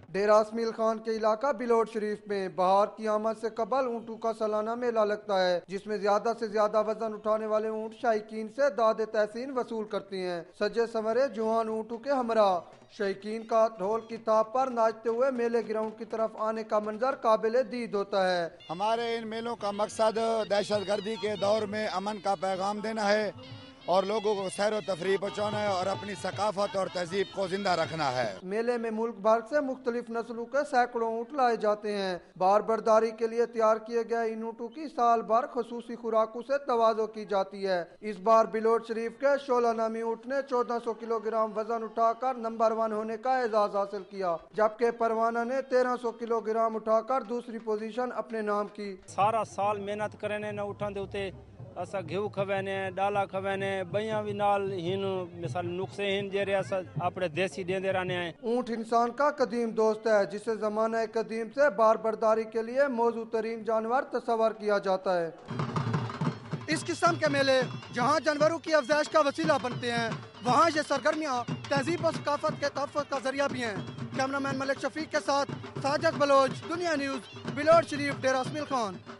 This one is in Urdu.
ڈیرا اسماعیل خان کے علاقہ بلوٹ شریف میں بہار کی آمد سے قبل اونٹوں کا سالانہ میلہ لگتا ہے، جس میں زیادہ سے زیادہ وزن اٹھانے والے اونٹ شائقین سے داد تحسین وصول کرتے ہیں۔ سجے سنورے جوان اونٹوں کے ہمراہ شائقین کا ڈھول کی تاپ پر ناچتے ہوئے میلے گراؤنڈ کی طرف آنے کا منظر قابل دید ہوتا ہے۔ ہمارے ان میلوں کا مقصد دہشت گردی کے دور میں امن کا پیغام دینا ہے اور لوگوں کو سیر و تفریح پہنچانا ہے اور اپنی ثقافت اور تہذیب کو زندہ رکھنا ہے۔ میلے میں ملک بھر سے مختلف نسلوں کے سینکڑوں اونٹ لائے جاتے ہیں۔ بار برداری کے لیے تیار کیے گئے ان اونٹوں کی سال بھر خصوصی خوراکوں سے تواضع کی جاتی ہے۔ اس بار بلوٹ شریف کے شعلہ نامی اونٹ نے 1400 کلو گرام وزن اٹھا کر نمبر 1 ہونے کا اعزاز حاصل کیا، جبکہ پروانہ نے 1300 کلو گرام اٹھا کر دوسری پوزیشن اپنے نام کی۔ سارا سال محنت کرنے نہ اٹھاندے ہوتے اسا گھیو کھوینے ڈالا کھوینے بیاں بھی نال ہن مثال نقصے ہن جیرے اسا اپنے دیسی دیندے رہنے ہیں۔ اونٹ انسان کا قدیم دوست ہے، جسے زمانہ قدیم سے بار برداری کے لیے موزوں ترین جانور تصور کیا جاتا ہے۔ اس قسم کے میلے جہاں جانوروں کی افزائش کا وسیلہ بنتے ہیں، وہاں یہ سرگرمیاں تہذیب و ثقافت کے تحفظ کا ذریعہ بھی ہیں۔ کیمرہ مین ملک شفیق کے ساتھ ساجد بلوچ، دنیا نیوز، بلوٹ شریف، ڈیرہ اسماعیل خان۔